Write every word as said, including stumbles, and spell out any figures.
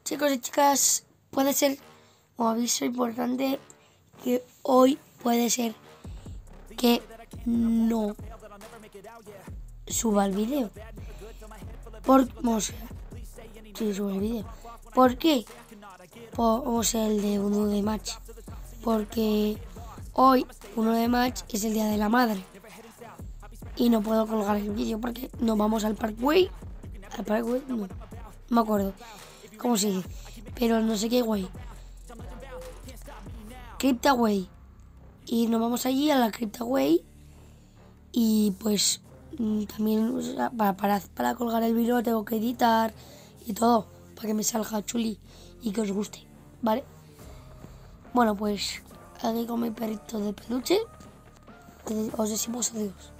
Chicos y chicas, puede ser un aviso importante que hoy puede ser que no suba el vídeo. Por, o sea, sí, suba el vídeo. ¿Por qué? Por, o sea, el de uno de mayo. Porque hoy, uno de mayo, es el Día de la Madre. Y no puedo colgar el vídeo porque nos vamos al Parkway. ¿Al Parkway? No, no me acuerdo cómo se dice. Pero no sé qué way. Cryptaway. Y nos vamos allí a la Cryptaway. Y pues también, o sea, para, para, para colgar el vídeo tengo que editar y todo. Para que me salga chuli y que os guste, ¿vale? Bueno, pues aquí con mi perrito de peluche os decimos adiós.